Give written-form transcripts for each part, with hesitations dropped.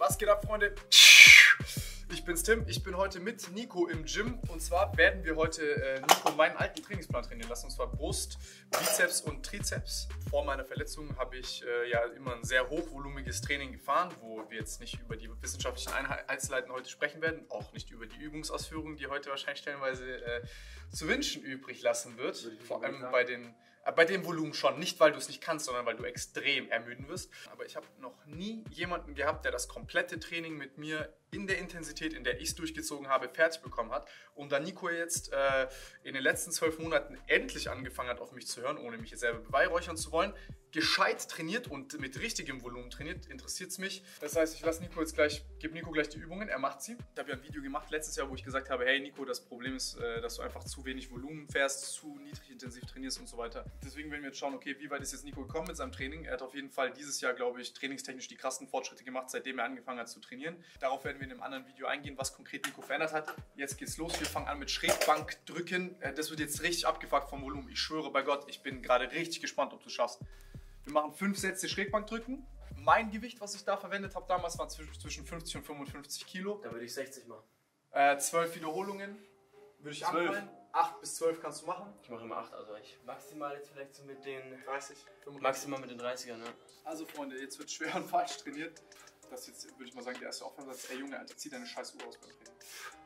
Was geht ab, Freunde? Ich bin's Tim, ich bin heute mit Nico im Gym und zwar werden wir heute Nico meinen alten Trainingsplan trainieren lassen, und zwar Brust, Bizeps und Trizeps. Vor meiner Verletzung habe ich ja immer ein sehr hochvolumiges Training gefahren, wo wir jetzt nicht über die wissenschaftlichen Einzelheiten heute sprechen werden, auch nicht über die Übungsausführung, die heute wahrscheinlich stellenweise zu wünschen übrig lassen wird, vor allem bei dem Volumen schon. Nicht, weil du es nicht kannst, sondern weil du extrem ermüden wirst. Aber ich habe noch nie jemanden gehabt, der das komplette Training mit mir in der Intensität, in der ich es durchgezogen habe, fertig bekommen hat. Und da Nico jetzt in den letzten 12 Monaten endlich angefangen hat, auf mich zu hören, ohne mich jetzt selber beweihräuchern zu wollen, gescheit trainiert und mit richtigem Volumen trainiert, interessiert es mich. Das heißt, ich lasse Nico jetzt gleich, gebe Nico gleich die Übungen, er macht sie. Ich habe ja ein Video gemacht letztes Jahr, wo ich gesagt habe, hey Nico, das Problem ist, dass du einfach zu wenig Volumen fährst, zu niedrig intensiv trainierst und so weiter. Deswegen werden wir jetzt schauen, okay, wie weit ist jetzt Nico gekommen mit seinem Training. Er hat auf jeden Fall dieses Jahr, glaube ich, trainingstechnisch die krassen Fortschritte gemacht, seitdem er angefangen hat zu trainieren. Darauf werden wir in einem anderen Video eingehen, was konkret Nico verändert hat. Jetzt geht's los, wir fangen an mit Schrägbankdrücken. Das wird jetzt richtig abgefuckt vom Volumen. Ich schwöre bei Gott, ich bin gerade richtig gespannt, ob du es schaffst. Wir machen 5 Sätze Schrägbankdrücken. Mein Gewicht, was ich da verwendet habe damals, war zwischen 50 und 55 Kilo. Da würde ich 60 machen. 12 Wiederholungen würde ich anpeilen. 8 bis 12 kannst du machen. Ich mache immer 8, also ich maximal jetzt vielleicht so mit den 30, 35. maximal mit den 30ern, ne? Also Freunde, jetzt wird schwer und falsch trainiert. Das ist jetzt, würde ich mal sagen, der erste Aufwärmsatz. Ey Junge, Alter, zieh deine scheiß Uhr aus beim Training.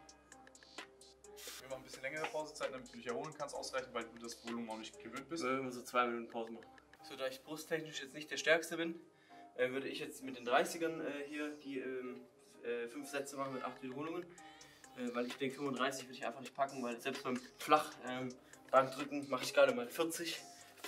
Wir machen ein bisschen längere Pausezeit, damit du dich erholen kannst, ausreichend, weil du das Volumen auch nicht gewöhnt bist. Wir so 2 Minuten Pause machen. So, da ich brusttechnisch jetzt nicht der Stärkste bin, würde ich jetzt mit den 30ern hier die 5 Sätze machen mit 8 Wiederholungen. Weil ich denke 35 würde ich einfach nicht packen, weil selbst beim Flachbankdrücken mache ich gerade mal 40.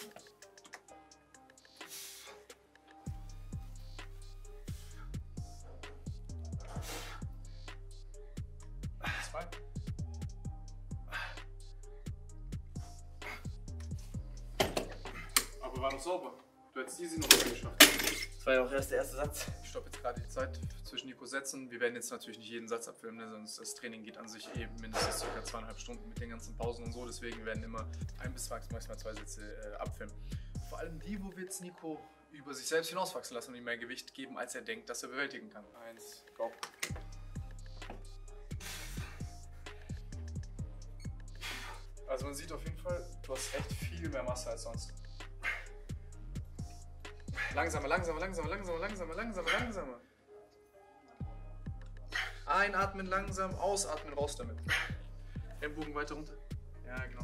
Aber war noch sauber. Du hättest easy noch mehr geschafft. Das war ja auch erst der erste Satz. Ich stoppe jetzt gerade die Zeit zwischen Nico Sätzen. Wir werden jetzt natürlich nicht jeden Satz abfilmen, ne? Sonst das Training geht an sich eben mindestens ca. 2,5 Stunden mit den ganzen Pausen und so. Deswegen werden immer 1 bis maximal 2 Sätze abfilmen. Vor allem die, wo wir jetzt Nico über sich selbst hinauswachsen lassen und ihm mehr Gewicht geben, als er denkt, dass er bewältigen kann. 1, go. Also man sieht auf jeden Fall, du hast echt viel mehr Masse als sonst. Langsamer, langsamer, langsamer, langsamer, langsamer, langsamer, langsamer. Einatmen langsam, ausatmen, raus damit. Ellenbogen weiter runter. Ja, genau.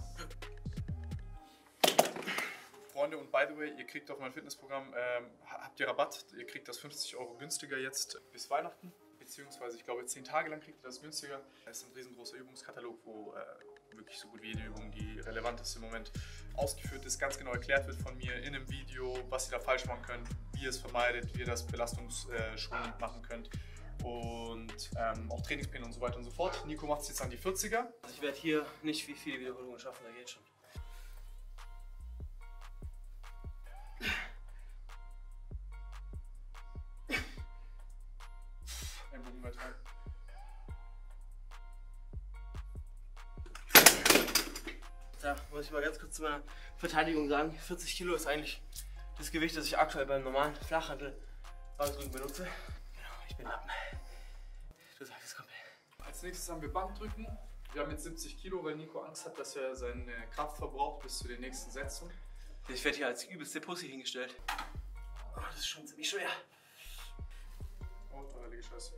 Freunde, und by the way, ihr kriegt auf mein Fitnessprogramm, habt ihr Rabatt, ihr kriegt das 50 € günstiger jetzt bis Weihnachten. Beziehungsweise, ich glaube, 10 Tage lang kriegt ihr das günstiger. Es ist ein riesengroßer Übungskatalog, wo wirklich so gut wie jede Übung, die relevant ist im Moment, ausgeführt ist, ganz genau erklärt wird von mir in einem Video, was ihr da falsch machen könnt, wie ihr es vermeidet, wie ihr das belastungsschonend machen könnt und auch Trainingspläne und so weiter und so fort. Nico macht es jetzt an die 40er. Also ich werde hier nicht viele Wiederholungen schaffen, da geht schon. Ellenbogen weiter rein. Da muss ich mal ganz kurz zu meiner Verteidigung sagen, 40 Kilo ist eigentlich das Gewicht, das ich aktuell beim normalen Flachhantel-Bankdrücken benutze. Genau, ich bin Lappen. Du sagst es komplett. Als nächstes haben wir Bankdrücken. Wir haben jetzt 70 Kilo, weil Nico Angst hat, dass er seine Kraft verbraucht bis zu den nächsten Sätzen. Ich werde hier als übelste Pussy hingestellt. Oh, das ist schon ziemlich schwer. Oh, heilige Scheiße.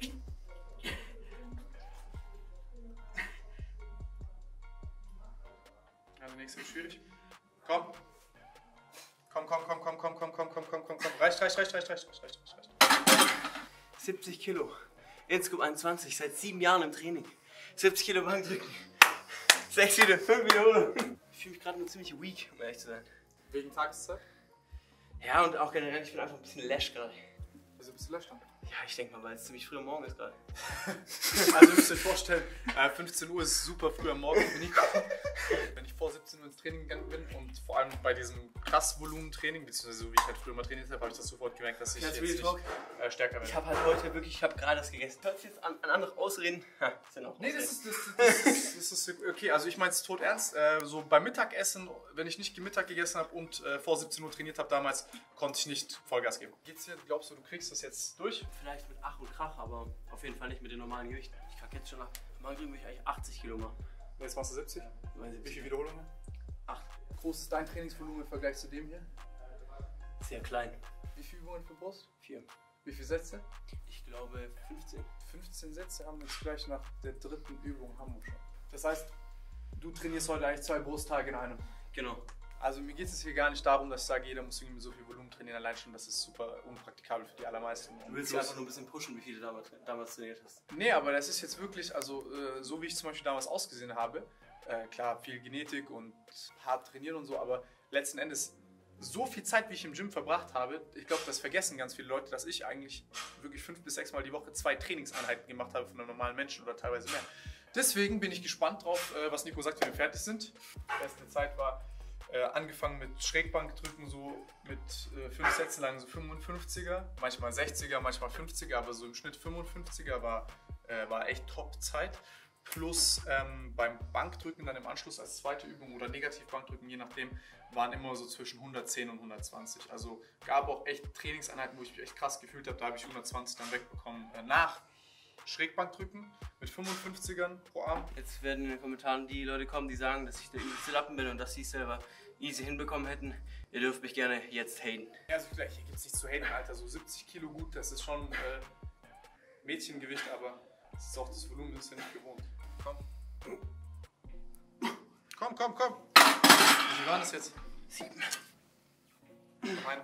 Ja, der nächste ist schwierig. Komm. Komm. Reicht. 70 Kilo. Insgesamt 21, seit 7 Jahren im Training. 70 Kilo Bankdrücken. 6 Wiederholungen, 5 Wiederholungen. Ich fühle mich gerade nur ziemlich weak, um ehrlich zu sein. Wegen Tageszeit? Ja, und auch generell, ich bin einfach ein bisschen lash gerade. Also bist du lasch dann? Ja, ich denke mal, weil es ziemlich früh am Morgen ist gerade. Also ihr müsst euch vorstellen, 15 Uhr ist super früh am Morgen für Nico. Wenn ich vor 17 Uhr ins Training gegangen bin und vor allem bei diesem krass Volumentraining, beziehungsweise so wie ich halt früher mal trainiert habe, habe ich das sofort gemerkt, dass ich jetzt nicht stärker werde. Ich habe halt heute wirklich, ich habe gerade das gegessen. Hört sich jetzt an andere Ausreden? Ha, sind auch nee, das ist okay. Also ich meine es tot ernst. So beim Mittagessen, wenn ich nicht Mittag gegessen habe und vor 17 Uhr trainiert habe damals, konnte ich nicht Vollgas geben. Geht's dir, glaubst du, du kriegst das jetzt durch? vielleicht mit Ach und Krach, aber auf jeden Fall nicht mit den normalen Gewichten. Ich kacke jetzt schon ab. Normal will ich eigentlich 80 Kilo machen. Jetzt machst du 70? Wie viele Wiederholungen? 8. Groß ist dein Trainingsvolumen im Vergleich zu dem hier? Sehr klein. Wie viele Übungen für Brust? 4. Wie viele Sätze? Ich glaube 15. 15 Sätze haben wir jetzt gleich nach der dritten Übung haben wir schon. Das heißt, du trainierst heute eigentlich 2 Brusttage in einem. Genau. Also mir geht es hier gar nicht darum, dass ich sage, jeder muss irgendwie so viel Volumen trainieren. Allein schon, das ist super unpraktikabel für die allermeisten. Du willst ja einfach nur ein bisschen pushen, wie viel du damals trainiert hast. Nee, aber das ist jetzt wirklich, also so wie ich zum Beispiel damals ausgesehen habe, klar, viel Genetik und hart trainieren und so, aber letzten Endes so viel Zeit, wie ich im Gym verbracht habe, ich glaube, das vergessen ganz viele Leute, dass ich eigentlich wirklich 5 bis 6 Mal die Woche 2 Trainingseinheiten gemacht habe von einem normalen Menschen oder teilweise mehr. Deswegen bin ich gespannt drauf, was Nico sagt, wenn wir fertig sind. Die beste Zeit war angefangen mit Schrägbankdrücken, so mit 5 Sätzen lang so 55er, manchmal 60er, manchmal 50er, aber so im Schnitt 55er war echt Top-Zeit. Plus beim Bankdrücken dann im Anschluss als zweite Übung oder Negativbankdrücken, je nachdem, waren immer so zwischen 110 und 120. Also gab auch echt Trainingseinheiten, wo ich mich echt krass gefühlt habe, da habe ich 120 dann wegbekommen nach Schrägbankdrücken mit 55ern pro Arm. Jetzt werden in den Kommentaren die Leute kommen, die sagen, dass ich der übelste Lappen bin und dass sie es selber easy hinbekommen hätten. Ihr dürft mich gerne jetzt haten. Ja, also hier gibt es nichts zu haten, Alter. So 70 Kilo gut, das ist schon Mädchengewicht, aber das ist auch das Volumen, das ist ja nicht gewohnt. Komm. Komm. Wie viel waren das jetzt? 7. Rein.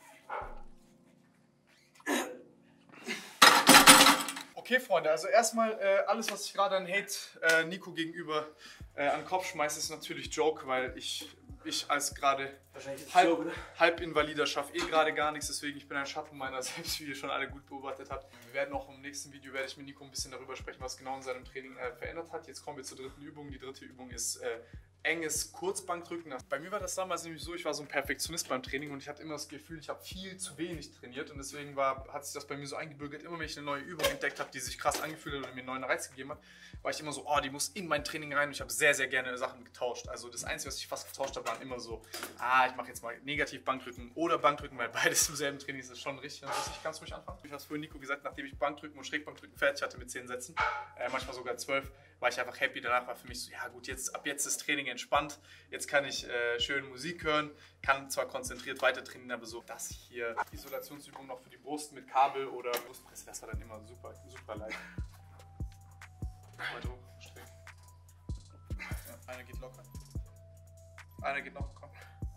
Okay, Freunde, also erstmal alles, was ich gerade an Hate Nico gegenüber an den Kopf schmeiße, ist natürlich Joke, weil ich als gerade Halbinvalider schaffe gerade gar nichts, deswegen ich bin ein Schatten meiner selbst, wie ihr schon alle gut beobachtet habt. Wir werden auch im nächsten Video, werde ich mit Nico ein bisschen darüber sprechen, was genau in seinem Training verändert hat. Jetzt kommen wir zur dritten Übung. Die dritte Übung ist enges Kurzbankdrücken. Bei mir war das damals nämlich so, ich war so ein Perfektionist beim Training und ich hatte immer das Gefühl, ich habe viel zu wenig trainiert und deswegen hat sich das bei mir so eingebürgert, immer wenn ich eine neue Übung entdeckt habe, die sich krass angefühlt hat oder mir einen neuen Reiz gegeben hat, war ich immer so, oh, die muss in mein Training rein und ich habe sehr, sehr gerne Sachen getauscht. Also das Einzige, was ich fast getauscht habe, waren immer so, ich mache jetzt mal Negativ-Bankdrücken oder Bankdrücken, weil beides im selben Training ist, das schon richtig. Kannst du mich anfangen? Ich habe es vorhin Nico gesagt, nachdem ich Bankdrücken und Schrägbankdrücken fertig hatte mit 10 Sätzen, manchmal sogar 12, war ich einfach happy. Danach war für mich so, ja gut, ab jetzt ist Training entspannt. Jetzt kann ich schön Musik hören, kann zwar konzentriert weiter trainieren, aber so das hier, Isolationsübung noch für die Brust mit Kabel oder Brustpresse, das war dann immer super, super leicht. Weiter hoch, streck. Ja, einer geht locker. Einer geht noch, komm.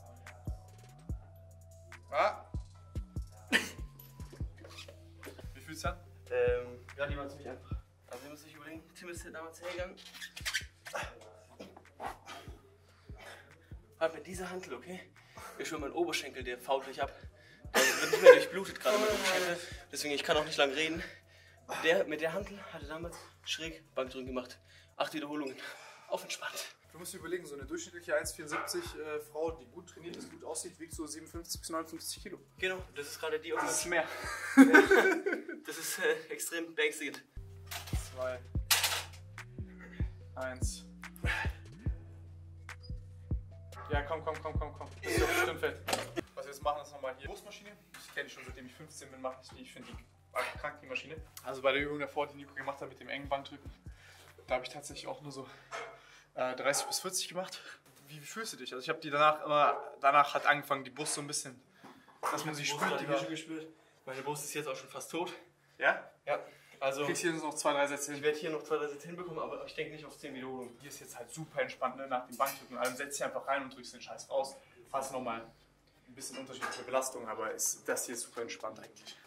Wie fühlst du an? Ja, die war ziemlich einfach. Also ihr müsst euch überlegen, Tim ist damals hergegangen. Hat mit dieser Hantel, okay? Ist schon mein Oberschenkel, der fault gleich ab. Der wird nicht mehr durchblutet gerade mein Oberschenkel. Deswegen, ich kann auch nicht lange reden. Mit der Hantel hat er damals schräg Bankdrücken gemacht. 8 Wiederholungen. Auf entspannt. Du musst dir überlegen, so eine durchschnittliche 1,74 Frau, die gut trainiert ist, gut aussieht, wiegt so 57 bis 59 Kilo. Genau, das ist gerade die Das ist mehr. Das ist extrem beängstigend. 2, 1. Ja, komm. Das ist doch bestimmt fett. Was wir jetzt machen, ist nochmal hier Brustmaschine. Ich kenne die schon, seitdem ich 15 bin, mache ich die. Ich finde die krank, die Maschine. Also bei der Übung davor, die Nico gemacht hat mit dem engen Bankdrücken, da habe ich tatsächlich auch nur so 30 bis 40 gemacht. Wie fühlst du dich? Also ich habe die danach hat angefangen, die Brust so ein bisschen, dass man sie spürt. Die schon gespürt. Meine Brust ist jetzt auch schon fast tot. Ja? Ja. Also Du kriegst hier noch 2, 3 Sätze hin. ich werde hier noch 2, 3 Sätze hinbekommen, aber ich denke nicht auf 10 Wiederholungen. Hier ist jetzt halt super entspannt, ne? Nach dem Bankdrücken. Also setzt dich einfach rein und drückst den Scheiß raus. Fast nochmal ein bisschen unterschiedliche Belastung, aber das hier ist super entspannt eigentlich.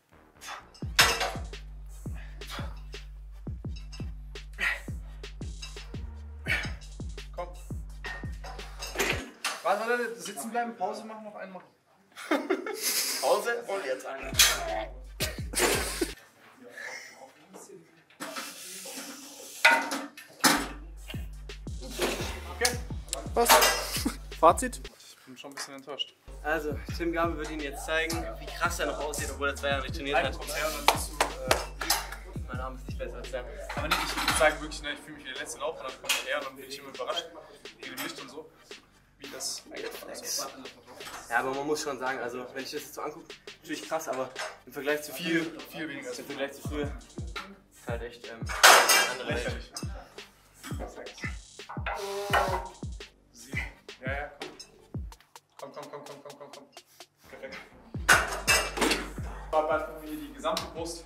Komm. Warte, sitzen bleiben, Pause machen, noch einen machen. Pause und jetzt einen. Okay. Was? Fazit? Ich bin schon ein bisschen enttäuscht. Also, Tim Gabel wird Ihnen jetzt zeigen, wie krass er noch aussieht, obwohl er 2 Jahre nicht trainiert hat. Kommst her und dann bist du, Mein Arm ist nicht besser als der. aber nicht, ich würde sagen wirklich, ne, ich fühle mich wie der letzte Lauf und dann komme ich her und dann bin ich immer überrascht, wegen dem Licht und so. wie das eigentlich ist. Ja, aber man muss schon sagen, also wenn ich das jetzt so angucke, natürlich krass, aber im Vergleich zu Viel weniger. im Vergleich zu früher ist halt echt andere Welt. Lächerlich. Perfekt. Ja, komm. Komm. Perfekt. Bald hier die gesamte Brust.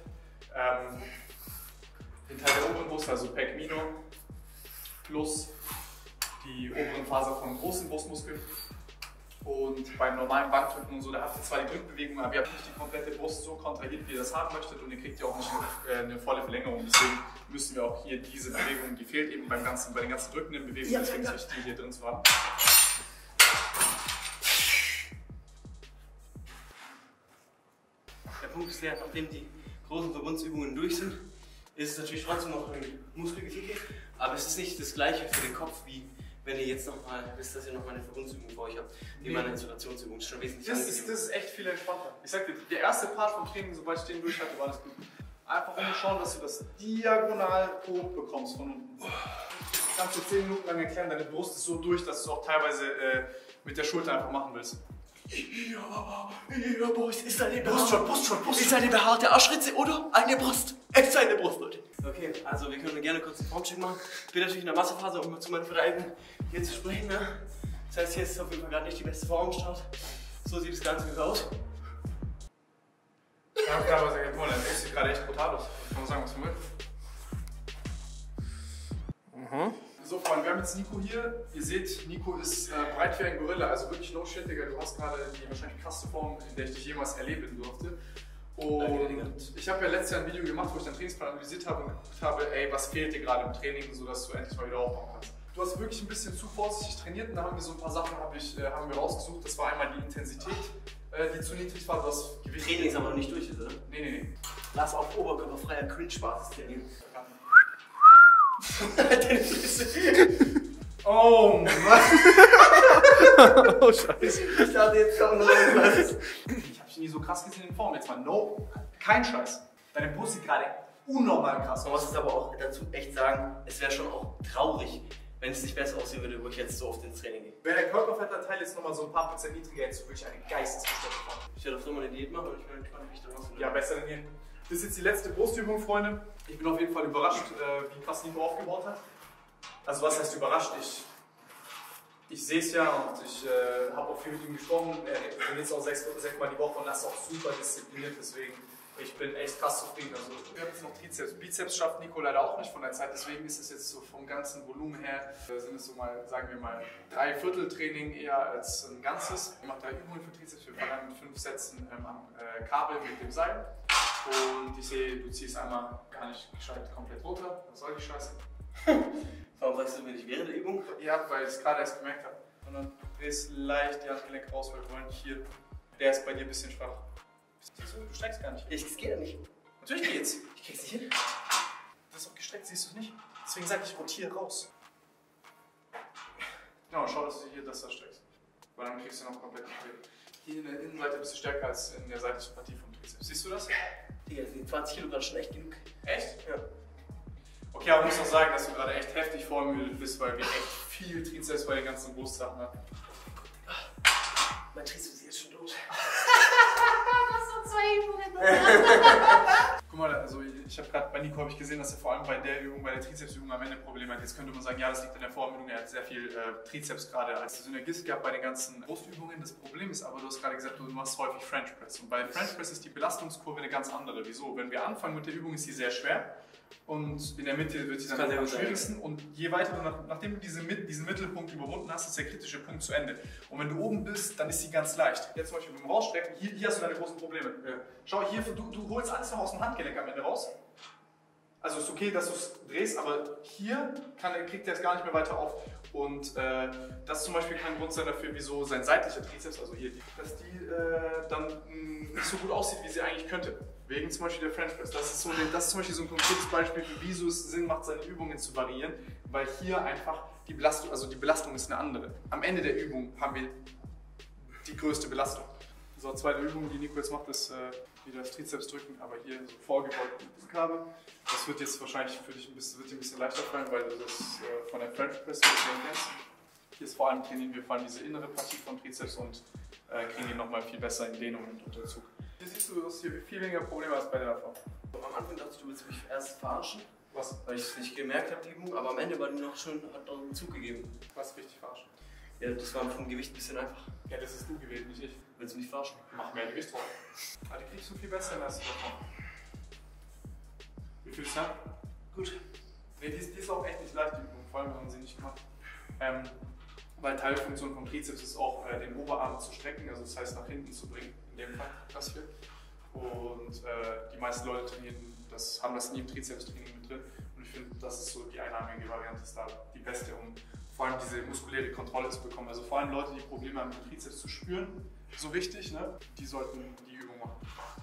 Den Teil der oberen Brust, also Pec Minor, plus die oberen Fasern vom großen Brustmuskel. Und beim normalen Bankdrücken und so, da habt ihr zwar die Drückbewegung, aber ihr habt nicht die komplette Brust so kontrahiert, wie ihr das haben möchtet, und ihr kriegt ja auch nicht eine volle Verlängerung. Deswegen müssen wir auch hier diese Bewegung, die fehlt eben bei den ganzen drückenden Bewegungen, deswegen ist wichtig, die hier drin zu haben. Der Punkt ist ja, nachdem die großen Verbundsübungen durch sind, ist es natürlich trotzdem noch ein Muskelgefäß, aber es ist nicht das gleiche für den Kopf, wie wenn ihr jetzt nochmal wisst, dass ihr nochmal eine Verbundsübung vor euch habt, wie meine Isolationsübung. Das ist schon wesentlich angenehmer. Das ist echt viel entspannter. Ich sag dir, der erste Part vom Training, sobald ich den durch hatte, war das gut. Einfach um schauen, dass du das diagonal hoch bekommst von unten. Du kannst dir 10 Minuten lang erklären, deine Brust ist so durch, dass du es auch teilweise mit der Schulter einfach machen willst. Ja, Boys, ist eine Brust. Ist eine behaarte Arschritze oder eine Brust? Es ist eine Brust, Leute. Okay, also wir können gerne kurz einen Formcheck machen. Ich bin natürlich in der Massephase, um zu meinen Verteidigungen hier zu sprechen. Ne? Das heißt, hier ist auf jeden Fall gerade nicht die beste Form am Start. So sieht das Ganze jetzt aus. Ja, klar, aber das sieht gerade echt brutal aus. Kann man sagen, was man will. So, Freunde, wir haben jetzt Nico hier. Ihr seht, Nico ist breit wie ein Gorilla, also wirklich no shit, Digga. Du hast gerade die wahrscheinlich krasseste Form, in der ich dich jemals erleben durfte. Und ich habe ja letztes Jahr ein Video gemacht, wo ich deinen Trainingsplan analysiert habe und geguckt habe, ey, was fehlt dir gerade im Training, sodass du endlich mal wieder aufbauen kannst. Du hast wirklich ein bisschen zu vorsichtig trainiert und da haben wir so ein paar Sachen haben wir rausgesucht. Das war einmal die Intensität, die zu niedrig war. Das Training ist aber noch nicht durch, oder? Nee. Lass auf oberkörperfreier Cringe-Basis trainieren. Oh Mann! Oh Scheiße. Ich dachte jetzt kommt noch was. Ich hab dich nie so krass gesehen in Form. Jetzt mal no, kein Scheiß. Deine Brust sieht gerade unnormal krass aus. Man muss es aber auch dazu echt sagen, es wäre schon auch traurig, wenn es nicht besser aussehen würde, wo ich jetzt so oft ins Training gehe. Wäre der Körperfettanteil jetzt nochmal so ein paar Prozent niedriger, hättest du wirklich eine geistesgestörte Form. Ich werde auf so mal eine Diät machen und ich bin gespannt, wie ich da rauskomme. Ja, besser denn je. Das ist jetzt die letzte Brustübung, Freunde. Ich bin auf jeden Fall überrascht, wie krass Nico aufgebaut hat. Also was heißt überrascht? Ich sehe es ja und ich habe auch viel mit ihm gesprochen. Er trainiert auch 6 Mal die Woche und das ist auch super diszipliniert, deswegen ich bin echt krass zufrieden. Also wir haben jetzt noch Trizeps. Bizeps schafft Nico leider auch nicht von der Zeit, deswegen ist es jetzt so vom ganzen Volumen her, sind es so mal, sagen wir mal, 3/4 Training eher als ein Ganzes. Ich mache 3 Übungen für Trizeps, wir fangen mit 5 Sätzen am Kabel mit dem Seil. Und ich sehe, du ziehst einmal gar nicht gescheit komplett runter. Was soll die Scheiße? Warum sagst du mir nicht während der Übung? Ja, weil ich es gerade erst gemerkt habe. Und dann drehst leicht die Handgelenke raus, weil wir wollen hier. Der ist bei dir ein bisschen schwach. Du streckst gar nicht. Das geht ja nicht. Natürlich geht's. Ich krieg's nicht hin. Das ist auch gestreckt, siehst du es nicht? Deswegen sage ich, rotiere raus. Genau, schau, dass du hier das da streckst. Weil dann kriegst du noch komplett gedreht. Hier in der Innenseite bist du stärker als in der seitlichen Partie vom Trizeps. Siehst du das? Digga, sind 20 Kilo gerade schon echt genug. Echt? Ja. Okay, aber ich muss auch sagen, dass du gerade echt heftig vormüdet bist, weil wir echt viel Trizeps bei den ganzen Brustsachen hatten. Mein Trizeps ist jetzt schon tot. Das sind 2 Übungen. Guck mal, also ich habe gerade bei Nico habe ich gesehen, dass er vor allem bei der Übung, bei der Trizepsübung am Ende Probleme hat. Jetzt könnte man sagen, ja, das liegt an der Vorübung, er hat sehr viel Trizeps gerade als Synergist gehabt bei den ganzen Brustübungen. Das Problem ist aber, du hast gerade gesagt, du machst häufig French Press. Und bei French Press ist die Belastungskurve eine ganz andere. Wieso? Wenn wir anfangen mit der Übung, ist sie sehr schwer. Und in der Mitte wird sie dann am schwierigsten. Und je weiter du, nachdem du diesen Mittelpunkt überwunden hast, ist der kritische Punkt zu Ende. Und wenn du oben bist, dann ist sie ganz leicht. Jetzt zum Beispiel beim Rausstrecken, hier hast du deine großen Probleme. Ja. Schau, hier, du holst alles noch aus dem Handgelenk am Ende raus. Also ist okay, dass du es drehst, aber hier kriegt er es gar nicht mehr weiter auf. Und das ist zum Beispiel kein Grund sein dafür, wieso sein seitlicher Trizeps, also hier, dass die dann nicht so gut aussieht, wie sie eigentlich könnte. Wegen zum Beispiel der French Press. Das ist zum Beispiel so ein konkretes Beispiel, für wieso es Sinn macht, seine Übungen zu variieren, weil hier einfach die Belastung ist eine andere. Am Ende der Übung haben wir die größte Belastung. So, zweite Übung, die Nico jetzt macht, ist wieder das Trizeps drücken, aber hier so vorgebeugt mit dem Kabel. Das wird jetzt wahrscheinlich für dich ein bisschen leichter fallen, weil du das von der French Press ein bisschen kennst. Hier ist vor allem trainieren wir vor allem diese innere Partie vom Trizeps und kriegen ihn nochmal viel besser in Dehnung und Unterzug. Hier siehst du, dass hier viel weniger Probleme als bei der davor. Am Anfang dachte ich, du willst mich erst verarschen, Was? weil ich es nicht gemerkt habe, die Übung, aber am Ende war die noch schön, hat noch einen Zug gegeben. Was richtig verarschen? Ja, das war vom Gewicht ein bisschen einfach. Ja, das ist du gewählt, nicht ich. Willst du mich verarschen? Mach mehr Gewicht drauf. Aber die kriegst du viel besser in der ersten Woche. Wie viel ist das? Gut. Nee, die ist auch echt nicht leicht, die Übung, vor allem wenn man sie nicht macht. Weil Teilfunktion vom Trizeps ist auch, den Oberarm zu strecken, also das heißt nach hinten zu bringen, in dem Fall das hier. Und die meisten Leute trainieren, haben das nie im Trizeps-Training mit drin. Und ich finde, das ist so die einarmige Variante, ist da die beste, um vor allem diese muskuläre Kontrolle zu bekommen. Also vor allem Leute, die Probleme haben, den Trizeps zu spüren, so richtig, ne? Die sollten die Übung machen.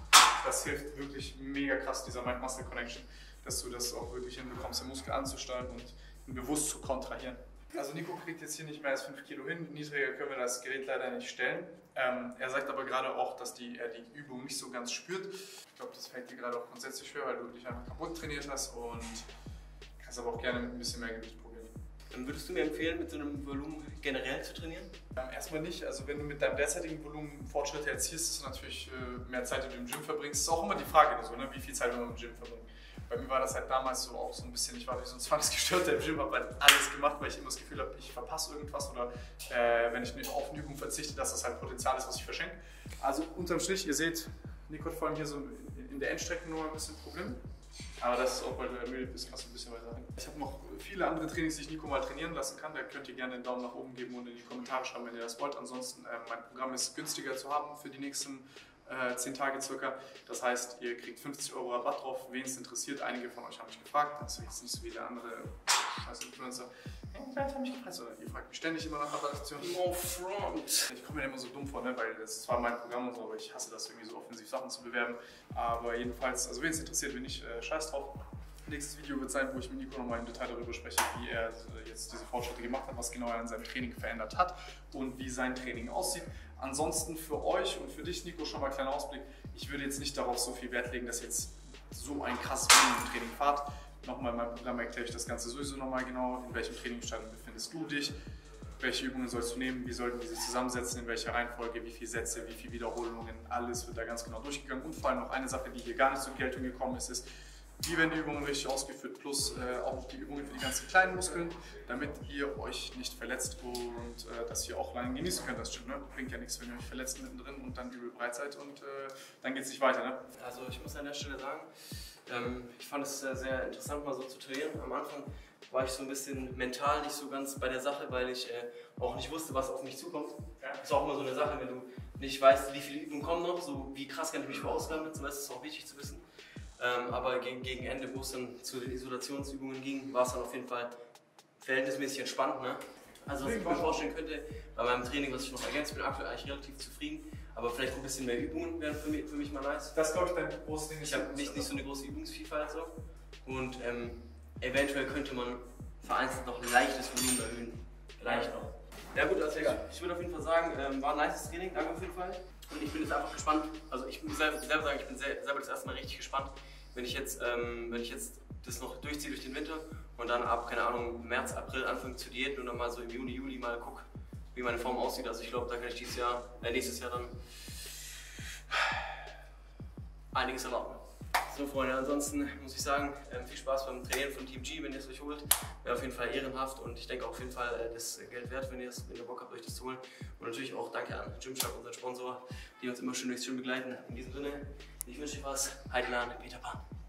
Das hilft wirklich mega krass, dieser Mind-Muscle-Connection, dass du das auch wirklich hinbekommst, den Muskel anzusteuern und ihn bewusst zu kontrahieren. Also Nico kriegt jetzt hier nicht mehr als 5 Kilo hin, niedriger können wir das Gerät leider nicht stellen. Er sagt aber gerade auch, dass er die Übung nicht so ganz spürt. Ich glaube, das fällt dir gerade auch grundsätzlich schwer, weil du dich einfach kaputt trainiert hast und kannst aber auch gerne mit ein bisschen mehr Gewicht probieren. Dann würdest du mir empfehlen, mit so einem Volumen generell zu trainieren? Erstmal nicht, also wenn du mit deinem derzeitigen Volumen Fortschritte erzielst, ist es natürlich mehr Zeit, die du im Gym verbringst. Das ist auch immer die Frage, so, ne? Wie viel Zeit wir im Gym verbringen. Bei mir war das halt damals so auch so ein bisschen, ich war wie so ein Zwangsgestörter im Gym, habe halt alles gemacht, weil ich immer das Gefühl habe, ich verpasse irgendwas oder wenn ich auf eine Übung verzichte, dass das halt Potenzial ist, was ich verschenke. Also unterm Strich, ihr seht, Nico hat vor allem hier so in der Endstrecke nur ein bisschen Problem. Aber das ist auch, weil du ermüdet bist, kannst du ein bisschen weiter rein. Ich habe noch viele andere Trainings, die ich Nico mal trainieren lassen kann. Da könnt ihr gerne einen Daumen nach oben geben und in die Kommentare schreiben, wenn ihr das wollt. Ansonsten, mein Programm ist günstiger zu haben für die nächsten 10 Tage circa. Das heißt, ihr kriegt 50 € Rabatt drauf, wen es interessiert. Einige von euch haben mich gefragt, das ist jetzt nicht so wie der andere Influencer. Haben mich gefragt, sondern ihr fragt mich ständig immer nach Rabattaktionen. No front! Ich komme mir immer so dumm vor, ne? Weil das zwar mein Programm und so, aber ich hasse das irgendwie so offensiv Sachen zu bewerben. Aber jedenfalls, also wen es interessiert, wenn nicht, scheiß drauf. Nächstes Video wird sein, wo ich mit Nico nochmal im Detail darüber spreche, wie er jetzt diese Fortschritte gemacht hat, was genau er an seinem Training verändert hat und wie sein Training aussieht. Ansonsten für euch und für dich, Nico, schon mal ein kleiner Ausblick. Ich würde jetzt nicht darauf so viel Wert legen, dass ihr jetzt so ein krasses Training fahrt. Nochmal in meinem Programm erkläre ich das Ganze sowieso nochmal genau. In welchem Trainingsstand befindest du dich? Welche Übungen sollst du nehmen? Wie sollten diese zusammensetzen? In welcher Reihenfolge? Wie viele Sätze? Wie viele Wiederholungen? Alles wird da ganz genau durchgegangen. Und vor allem noch eine Sache, die hier gar nicht zur Geltung gekommen ist, wie werden die Übungen richtig ausgeführt, plus auch die Übungen für die ganzen kleinen Muskeln, damit ihr euch nicht verletzt und dass ihr auch lange genießen könnt, das Gym. Ne? Bringt ja nichts, wenn ihr euch verletzt mittendrin und dann übel breit seid und dann geht es nicht weiter. Ne? Also ich muss an der Stelle sagen, ich fand es sehr interessant, mal so zu trainieren. Am Anfang war ich so ein bisschen mental nicht so ganz bei der Sache, weil ich auch nicht wusste, was auf mich zukommt. Ja. Das ist auch immer so eine Sache, wenn du nicht weißt, wie viele Übungen kommen noch, so wie krass kann ich mich verausgaben, so ist es auch wichtig zu wissen. Aber gegen Ende, wo es dann zu den Isolationsübungen ging, war es dann auf jeden Fall verhältnismäßig entspannt. Ne? Also was ich mir vorstellen könnte, bei meinem Training, was ich noch ergänzt, bin aktuell eigentlich relativ zufrieden, aber vielleicht ein bisschen mehr Übungen wären für mich mal nice. Das glaube ich dein großes Ding. Ich habe nicht so eine große Übungsvielfalt so und eventuell könnte man vereinzelt noch ein leichtes Volumen erhöhen. Leicht noch. Ja gut, also ich würde auf jeden Fall sagen, war ein nices Training, danke auf jeden Fall. Und ich bin jetzt einfach gespannt, also ich muss selber sagen, ich bin selber das erste Mal richtig gespannt, wenn ich jetzt das noch durchziehe durch den Winter und dann ab, keine Ahnung, März, April anfange zu diäten und dann mal so im Juni, Juli mal gucke, wie meine Form aussieht. Also ich glaube, da kann ich nächstes Jahr dann einiges erwarten. So Freunde, ansonsten muss ich sagen, viel Spaß beim Trainieren von Team G, wenn ihr es euch holt. Wäre auf jeden Fall ehrenhaft und ich denke auf jeden Fall das Geld wert, wenn ihr Bock habt, euch das zu holen. Und natürlich auch danke an Gymshark, unseren Sponsor, die uns immer schön durchs Gym begleiten. In diesem Sinne, ich wünsche dir was. Heidelan, Peter Pan.